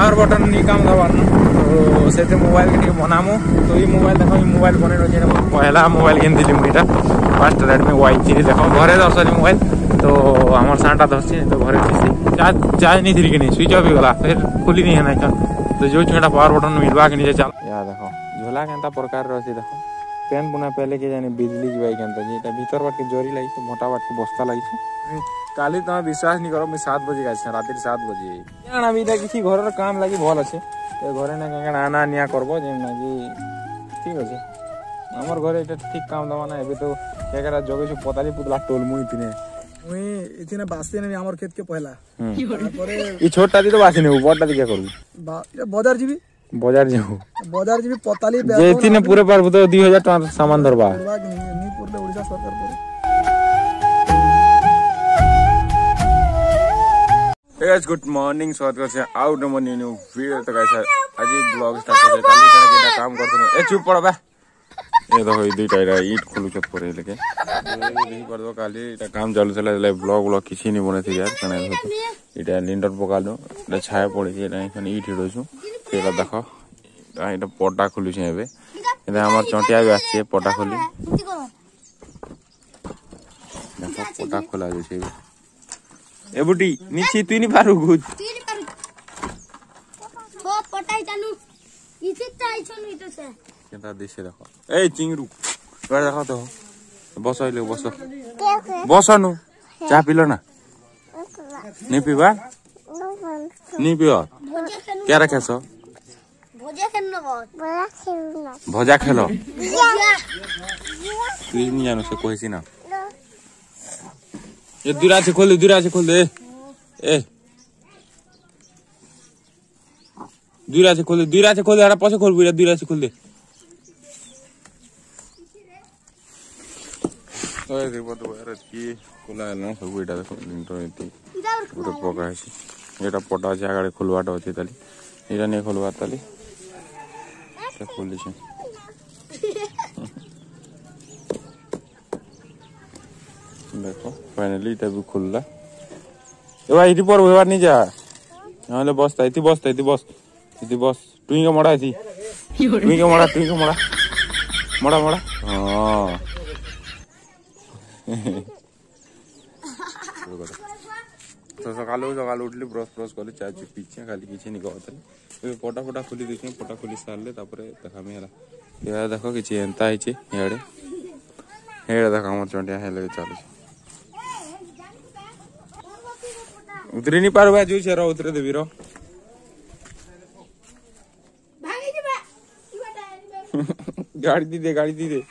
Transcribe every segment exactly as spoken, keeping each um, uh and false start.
Power button नहीं काम दबार न तो से मोबाइल के बनामु तो ये मोबाइल देख मोबाइल बन पहला मोबाइल किन थी मुझे फास्ट रेडमी वाई थ्री देख घरे दर्शनी मोबाइल तो आम साटा धरसी तो घरे चार्ज चार्ज नहीं थी कि स्विच ऑफ गला फिर खुली नहीं है ना तो जो छुटा पावर बटन मिलवा के नीचे चल या देख झोला के प्रकार रही देख पेन पुना पहले के जाने बिजली जीवाई के भीतर बाट के जोरी लगी मोटा बाट के बस्ता लगी काली तुम विश्वास नहीं करो मुझे सात बजे गए रात सात बजे क्या अभी किसी घर काम लगी भल अच्छे घरे ना क्या आना निया करब ठीक अच्छे आमर घरे ठीक काम दबा ना एबे तो क्या जगे पताली पुतला टोल मुई पिने मुई इतने बासी नहीं हमर खेत के पहला परे ई छोटा दी तो बासी नहीं बड़टा दी क्या करू बाजार जीबी बाजार जेहू बाजार जीबी पताली जे इतने पूरे पर तो दो हज़ार टका सामान दरबा नहीं पुरले ओडिसा सरकार पर हे गाइस गुड मॉर्निंग स्वागत करछे आउट नंबर न्यू न्यू वीडियो तो गाइस आज ब्लॉग स्टार्ट करछे काली कने के काम करछे ए चुप पड़ बे ए देखो ई दुईटा इरा ईट खोलु छ परे लेके देही कर दो काली इटा काम चालू छला ले ब्लॉग ब्लॉग किछि नि बने थी यार कने इटा लिंडर पकालो इटा छाया पड़े छै इटा एखन ईट हिडो छु सेला देखो इटा पटा खोलु छै एबे इटा हमर चोटिया भी आछे पटा खोली देखो पटा खोला जे छै ए बुटी नीचे तू नहीं पारू गुज तू नहीं पारू हो पटाई चालू इसे चाइ छनु इतो से केता दिसे देखो ए चिंगरू बड़ देखो तो बस आइले बस बसनु चा पिलो ना नहीं पीबा नहीं पियो क्या रखे सो भोजा खेलनो भोजा खेलनो भोजा खेलो तू नहीं जानो से कोई सी ना ये दूरा से खोल दे दूरा से खोल दे ए दूरा से खोल दे दूरा से खोल दे हरा पसे खोल बुरा दूरा से खोल दे तो ये देखो तो यार की खोला है ना सब एटा देखो लिंटर एती पूरा पका है एटा पटा से आगे खोलवाटा होती ताली एटा नहीं खोलवा ताली तो खोली छे देखो फाइनली इटा भी खुलला ए भाई इटी पर व्यवहार नहीं जा हाले बसता इति बसता इति बस इति बस टुई का मड़ा इति टुई का मड़ा टुई का मड़ा मड़ा मड़ा हां तो सकाल सकाल उठली ब्रश ब्रश कर चाय चुप पीछे खाली किछि नहीं कहतले ए पटा पटा खुली देखि पटा खुली सारले तापरे देखामे हला या देखो किछि एंता हिचे हेडे हेडे देखो हमर चंडिया हेले चालू उतरे नहीं पार भाई जो छे रो उतरे देबी रो भागी जेबा ई बटा गाड़ी दी दे गाड़ी दी दे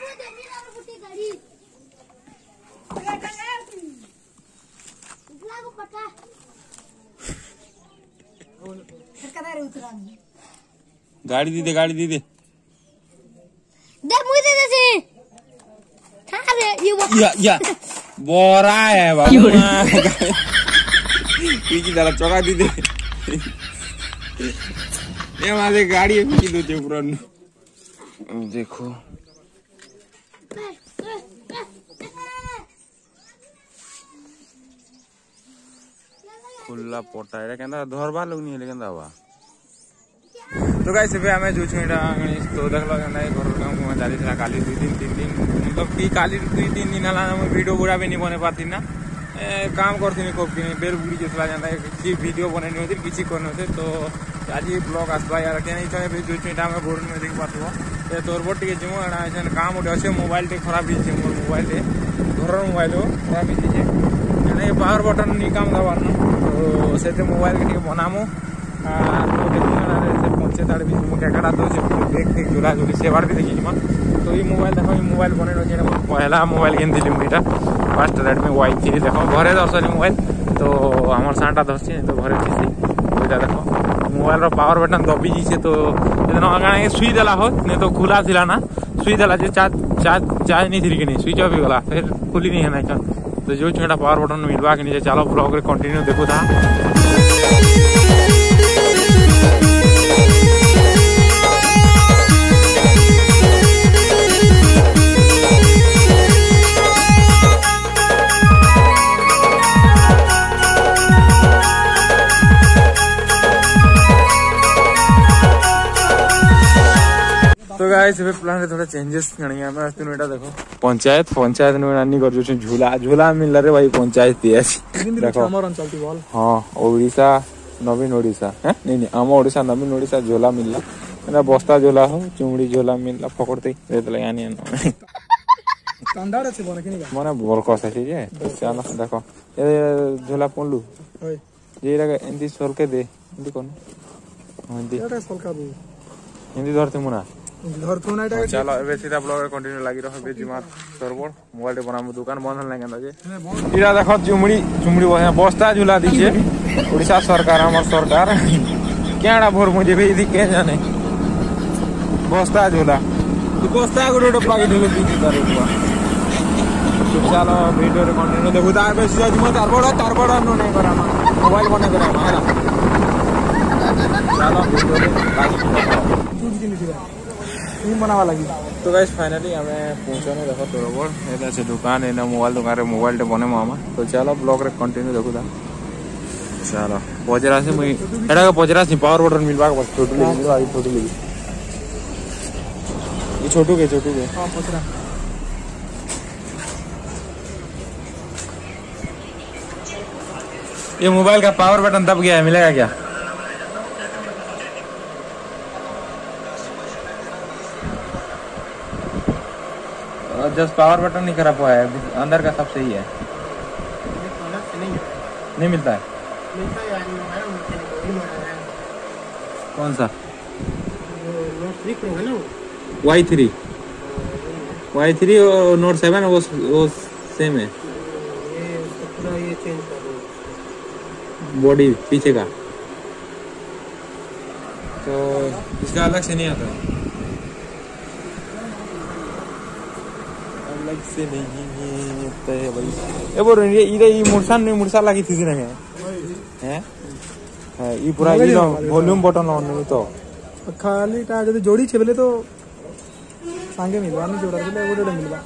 गाड़ी दी दे गाड़ी दी दे दे मुझे दे दे से था रे ये वो या या बोरा है बाबू पीछे दाला चौका दी दे ये वाले गाड़ी है पीछे दो चुपरन देखो खुला पोटा है केंदा धरबा लोग नहीं लेकिन दावा तो गाइस एबे हमें जो छेडा गणेश तो देखलो केंदा घर काम को जारी था काली दो दिन तीन दिन मतलब की काली दो तीन दिन हला हम वीडियो बुरा भी नहीं बने पाती ना ए, काम करथिनी खूब दिन बेल बुड़ी जेतला जानता कि वीडियो बनेनी होती किसी करने होते तो आज ये ब्लॉग आसबा यार के नहीं तो जो छेडा में बोर्ड में देख पाथबो ए तोर बोट के जिमो एना ऐसन काम उठे আছে मोबाइल ते खराब ही छै मोर मोबाइल ते घर मोबाइल खराब ही छै एने पावर बटन नहीं काम दबार न तो से मोबाइल के बनामु आ तो देखना से पहुंचे ताड़ भी मुके काटा तो से देख देख झूला झूली से बार भी देखि म तो ये मोबाइल देखो ये मोबाइल बने रहे पहला मोबाइल किन थी मुझे फास्ट रेडमी वाई थ्री देखो घरे दर्शनी मोबाइल तो आम साटा धरसी तो घरे दुईटा देखो मोबाइल रो पावर बटन दबी जी तो सुई देला हो नहीं तो खुला थिला ना सुई देला जे चार्ज चार्ज चार्ज नहीं थी कि स्विच ऑफ गला फिर खुली नहीं है ना तो जो छुटा पावर बटन मिलवा के नीचे चलो ब्लॉग रे कंटिन्यू देखो था गाइस ଏବେ ପ୍ଲାନ୍ ରେ थोड़ा चेंजेस करनी है। मैं तुम एटा देखो पंचायत पंचायत ने नानी कर जो झूला झूला मिलला रे भाई पंचायत दिया देखो हमर अंचल ती बोल हां ओडिसा नवीन ओडिसा हैं नहीं नहीं आम ओडिसा नवीन ओडिसा झोला मिलला एना बस्ता झोला हो चुमड़ी झोला मिलला पकड़ते देतले यानी स्टैंडर्ड আছে বনে কিনি মনে বল কস আছে যে চলো দেখো এ ঝোলা পড়লু ওই যে এরা এন্দি সরকে দে এন্দি কোন এন্দি এটা সলকাবু এন্দি ধরতে মুনা ধরতো না এটা चलो एबे सीधा ब्लॉग रे कंटिन्यू लागी रहो बेजी मार सरबड़ मोबाइल रे बनामु दुकान बंद हल लागेंदा जे इरा देखो चुमड़ी चुमड़ी बस्ता झूला दीछे ओडिसा सरकार हमर सरकार केड़ा भोर मुझे भी दी के जाने बस्ता झूला तू बस्ता गुडो डब्बा के ढोले पीछे तारे हुआ चलो वीडियो रे कंटिन्यू देखु ता एबे सीधा जुमा तार बड़ तार बड़ नो नहीं करामा मोबाइल बने करामा है चलो वीडियो रे लागी तू किनी दिबा टीम बनावा लगी तो गाइस फाइनली हमें पहुंचाने देखो तोरबड़ एटा से दुकान एना मोबाइल दुकान रे मोबाइल टे बने मामा तो चलो ब्लॉग रे कंटिन्यू देखु दा चलो पजरा से मुई एटा के पजरा से पावर बटन मिलबा के बस छोटू ले मिलबा ई छोटू ले ई छोटू के छोटू के हां पजरा ये मोबाइल का पावर बटन दब गया है मिलेगा क्या जस्ट पावर बटन नहीं खराब हुआ है अंदर का सब सही है नहीं मिलता है कौन सा वाई थ्री वाई थ्री और नोट सेवन वो वो सेम है बॉडी पीछे का तो इसका अलग से नहीं आता अलग से नहीं होता है भाई ए बोल ये इधर ये मुर्सा नहीं मुर्सा लगी थी ना है हैं है ये पूरा ये वॉल्यूम बटन ऑन नहीं तो खाली टा जदी जोड़ी छे बेले तो संगे मिलवा नहीं जोड़ा बेले ओडे मिलवा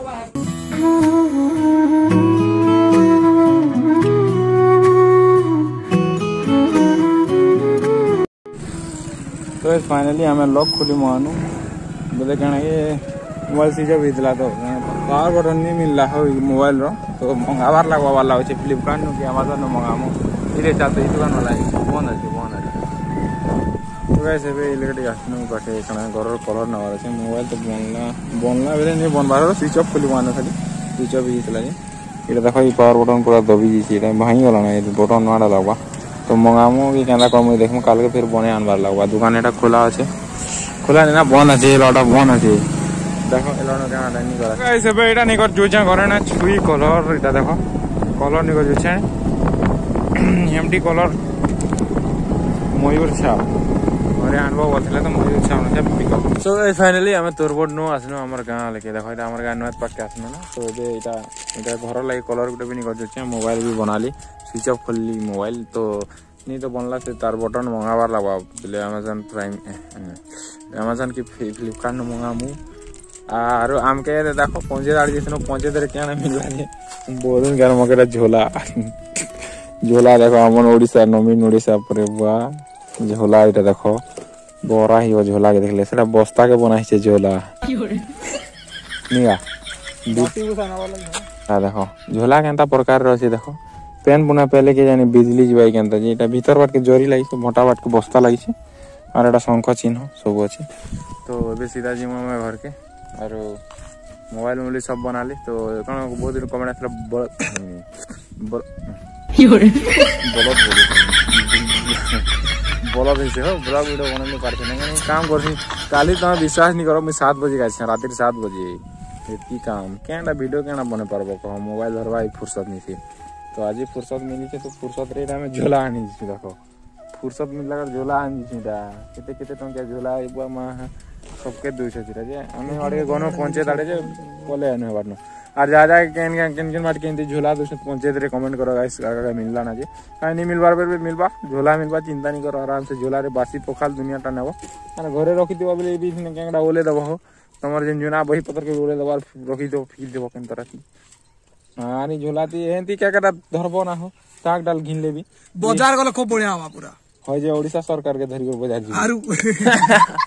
तो फाइनली हमें लॉक खुली मानू बोले कहना ये मोबाइल स्विच ऑफ होता तो पावर बटन नहीं मिल रहा हो मोबाइल रो तो मंगावार लगवा वाला हो फ्लिपकार्ट नु कि अमेजन नु मंगामो इरे चलते ई दुकान वाला बंद है बंद है तो गाइस एबे इलेक्ट्रिक आसनु काटे कना घर कलर नवार है मोबाइल तो बनला बनला बेले नहीं बनबार स्विच ऑफ खुली मानो खाली स्विच ऑफ हितला जे इरे देखो ई पावर बटन पूरा दबी जी छी भाई वाला ना बटन नाडा लगवा तो मंगामो कि केना कम देखमु काल के फिर बने आनबार लगवा दुकान एटा खोला আছে खोला नहीं ना बंद আছে लटा बंद আছে देखो एलोनो केना नहीं करा गाइस एबे एटा नहीं कर जुचा करे ना छुई कलर एटा देखो कलर नहीं कर जुचा एमटी कलर मयूर छाप अरे आनबो बोलथिले तो मयूर छाप न पिकअप सो फाइनली हमें तोरबड़ नो आसनो हमर गां लेके देखो एटा हमर गां नत पाक के आसनो ना तो एबे एटा एटा घर लागे कलर गुटे भी नहीं कर जुचा मोबाइल भी बनाली स्विच ऑफ खोलली मोबाइल तो नहीं तो बनला से तार बटन मंगावार लगवा बोले अमेजन प्राइम अमेजन की फ्लिपकार्ट नु मंगामु आरो आम के देखो पहुंचे दाड़ जिसनो पहुंचे दरे क्या ना मिलला ने बोलन गार मकेरा झोला झोला देखो हमन ओडिसा नवीन ओडिसा परे बा झोला इटा देखो बोरा ही झोला के देखले सेटा बस्ता के बनाई छे झोला निया बाटी उठाना वाला हां देखो झोला केनता प्रकार रहसी देखो पेन बुना पहले के जाने बिजली जबाई केनता जे एटा भीतर बाट के जोरी लागि छे मोटा बाट के बस्ता लागि छे और एटा शंख चिन्ह सब अछि तो एबे सीधा जिमा में घर के और मोबाइल मोबाइल सब बना ली तो कौन बहुत दिन कमेंट आसला बल बल बलद से हो ब्लॉग वीडियो बना नहीं पारते नहीं काम करसी काली तो विश्वास नहीं करो मैं सात बजे गाइस रात सात बजे एती काम केना वीडियो केना बने पारबो को मोबाइल धरवा फुर्सत नहीं थी तो आज फुर्सत मिली तो फुर्सत रे में झोला आनी देखो फुर्सत मिलला झोला आनी सीधा केते केते टंका झोला एबा मा सबके दुइसे छिरा जे हमें अडे गनो पंचायत आडे जे बोले न बारनो और जा जा केन केन केन माट केन झोला दुइसे पंचायत रे कमेंट करो गाइस का मिलला ना जे काई नहीं मिलबार पर मिलबा झोला मिलबा चिंता नहीं करो आराम से झोला रे बासी पोखाल दुनिया टा नेबो माने घरे रखि देबो बले बी ने केंगडा ओले देबो हो तमर जेन जुना बही पत्र के ओले देबो रखि दो फिर देबो केन तरह की आनी झोलाती एंती क्या करा धरबो ना हो ताक डाल घिन लेबी बाजार गले खूब बढ़िया हवा पूरा होय जे ओडिसा सरकार के धरि को बाजार जी आरु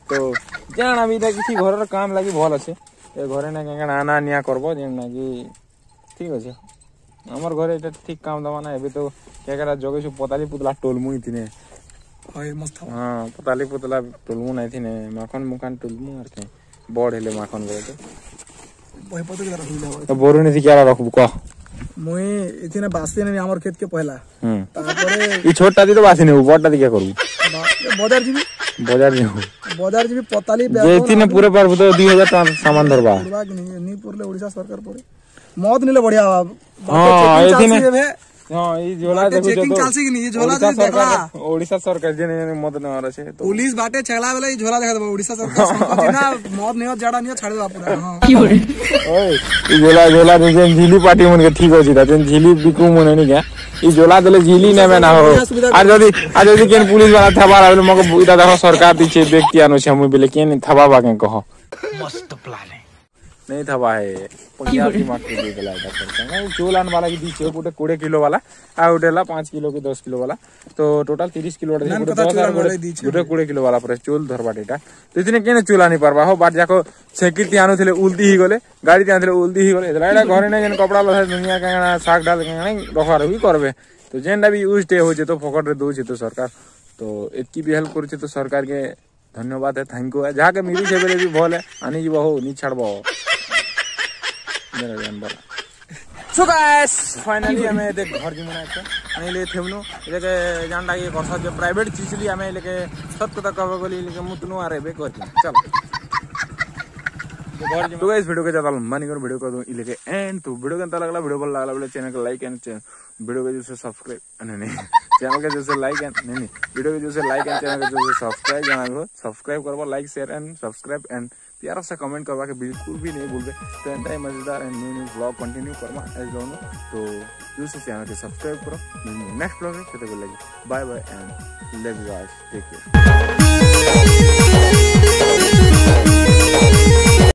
तो जान अभी तक किसी घर काम लगी भल अच्छे ए घरे ना क्या आना निया करबो जेन ना कि ठीक अच्छे हमर घरे एटा ठीक काम दवा ना एबे तो क्या जगे छु पताली पुतला टोलमु ही थिने हाय मस्त हां पताली पुतला टोलमु नहीं थिने माखन मुखान टोलमु आर के बड़ हेले माखन गरे वही पता के रखिला तो बोरू ने क्या रखबु कह मुई इथिने बासी ने हमर खेत के पहला हम तारपरे ई छोटा दी तो बासी ने बड़टा दी क्या करू बाजार जीबी बाजार जेहु बाजार जीबी पताली जे इथिने पूरे पर तो दो हज़ार टका सामान धरबा पुरवा कि नहीं नी पुरले ओडिशा सरकार परे मौत निले बढ़िया हां इथिने हां ई झोला देखो चेकिंग चालसी कि नहीं झोला जे देखला ओडिशा सरकार जे ने मत न रहे तो पुलिस बाटे छेला वाला ई झोला देखा दबा ओडिशा सरकार संपत्ति ना मौत नहीं हो जड़ा नहीं छाड़ दबा पूरा हां की होरे ओए ई झोला झोला जे झिली पार्टी मन के ठीक होची ता जेन झिली बिकू मन नहीं क्या ई झोला देले झिली ने में ना हो आज जदी आज जदी केन पुलिस वाला थबा आबे मको इटा देखो सरकार दिछे व्यक्ति आनो छे हम बेले केन थबा बाके कहो मस्त प्लान है नहीं थबा है पंजाब की मार्केट दे देला इटा सरकार नहीं चोलान वाला की दीछे गोटे बीस किलो वाला आ उठेला पाँच किलो के दस किलो वाला तो टोटल तीस किलो वाला गोटे दस और गोटे बीस किलो वाला पर चोल धरबाट एटा तो इतने केने चोला नहीं परबा हो बाट जाको सेक्यूरिटी आनो थले उल्टी ही गले गाड़ी ते आनले उल्टी ही गले एला एटा घरे ने जेन कपड़ा लथा दुनिया का साग डाल के नहीं रखा रही करबे तो जेनडा भी यूज डे हो जे तो फकट रे दो जे तो सरकार तो एतकी भी हेल्प करू तो सरकार के धन्यवाद है थैंक यू है जहाँ के मिली से बेले भी भल है आनी जीव हो नहीं छाड़ब सो गाइस फाइनली हमें देख घर जी मना के नहीं ले थेमनु लेके जानडा ये करसा जे प्राइवेट चीज ली हमें लेके सत कथा कहबे बोली लेके मुतनु आ रे कर चल तो घर जी तो गाइस वीडियो के ज्यादा लंबा नहीं करो वीडियो कर दूं ई लेके एंड तो वीडियो कैसा लगला वीडियो भल लागला बोले चैनल को लाइक एंड वीडियो के जैसे सब्सक्राइब नहीं नहीं चैनल के जैसे लाइक एंड नहीं नहीं वीडियो के जैसे लाइक एंड चैनल के जैसे सब्सक्राइब जाना हो सब्सक्राइब करबो like share and subscribe and प्यारा सा कमेंट करवा के बिल्कुल भी नहीं भूलबे तो एंटा मजेदार and new new vlog continue करवा एज दोनों तो जैसे चैनल के सब्सक्राइब करो नेक्स्ट व्लॉग में चलते लगे bye bye and love you guys take care